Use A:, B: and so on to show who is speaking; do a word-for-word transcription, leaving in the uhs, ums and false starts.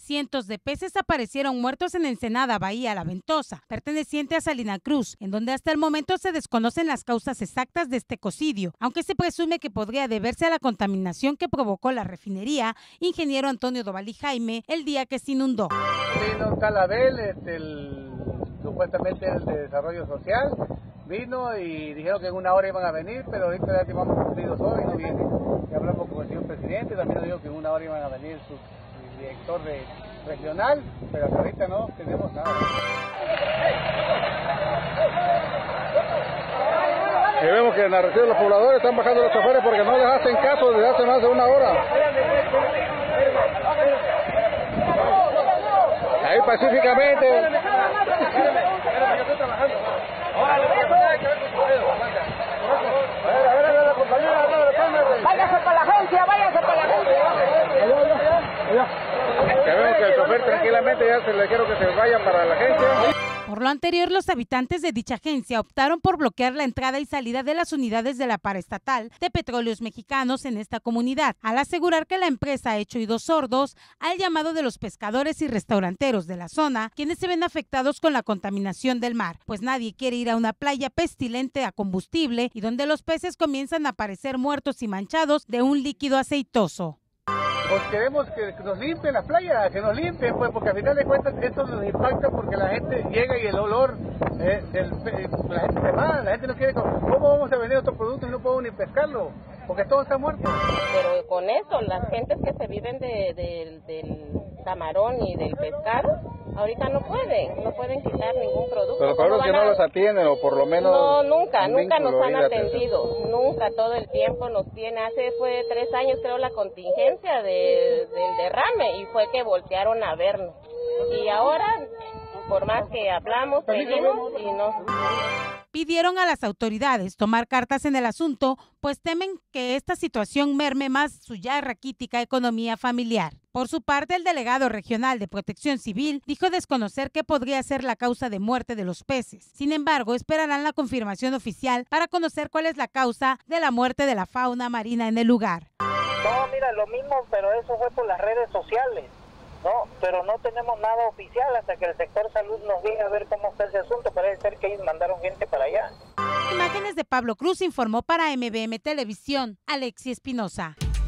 A: Cientos de peces aparecieron muertos en Ensenada, Bahía La Ventosa, perteneciente a Salina Cruz, en donde hasta el momento se desconocen las causas exactas de este ecocidio, aunque se presume que podría deberse a la contaminación que provocó la refinería Ingeniero Antonio Doval y Jaime el día que se inundó.
B: Vino un tal Abel, este, el, supuestamente el de Desarrollo Social, vino y dijeron que en una hora iban a venir, pero ahorita ya llevamos cumplidos hoy y no vienen. Ya hablamos con el señor presidente, también nos dijo que en una hora iban a venir su director de regional, pero hasta ahorita no tenemos nada.
C: Y vemos que en la región los pobladores están bajando los choferes porque no les hacen caso desde hace más de una hora. Ahí pacíficamente.
D: Váyase para la agencia, váyase para la agencia.
C: Ya vemos que el chofer tranquilamente ya se le quiero que se vaya para la agencia.
A: Por lo anterior, los habitantes de dicha agencia optaron por bloquear la entrada y salida de las unidades de la paraestatal de Petróleos Mexicanos en esta comunidad, al asegurar que la empresa ha hecho oídos sordos al llamado de los pescadores y restauranteros de la zona, quienes se ven afectados con la contaminación del mar, pues nadie quiere ir a una playa pestilente a combustible y donde los peces comienzan a aparecer muertos y manchados de un líquido aceitoso.
B: Pues queremos que nos limpien la playa, que nos limpien, pues, porque al final de cuentas esto nos impacta porque la gente llega y el olor, eh, del, la gente se va, la gente no quiere, ¿cómo vamos a vender otro producto y no podemos ni pescarlo? Porque todo está muerto.
E: Pero con eso, las gentes que se viven de, de, del camarón y del pescado, ahorita no pueden, no pueden quitar ningún producto.
C: Pero claro que no los atienden, o por lo menos...
E: No, nunca, nunca nos han atendido, nunca, todo el tiempo nos tiene. Hace, fue tres años creo la contingencia de, del derrame y fue que voltearon a vernos. Y ahora, por más que hablamos, pedimos y no...
A: Pidieron a las autoridades tomar cartas en el asunto, pues temen que esta situación merme más su ya raquítica economía familiar. Por su parte, el delegado regional de Protección Civil dijo desconocer qué podría ser la causa de muerte de los peces. Sin embargo, esperarán la confirmación oficial para conocer cuál es la causa de la muerte de la fauna marina en el lugar.
F: No, mira, lo mismo, pero eso fue por las redes sociales. No, pero no tenemos nada oficial hasta que el sector salud nos diga a ver cómo está ese asunto. Parece ser que ellos mandaron gente para allá.
A: Imágenes de Pablo Cruz informó para M B M Televisión, Alexi Espinosa.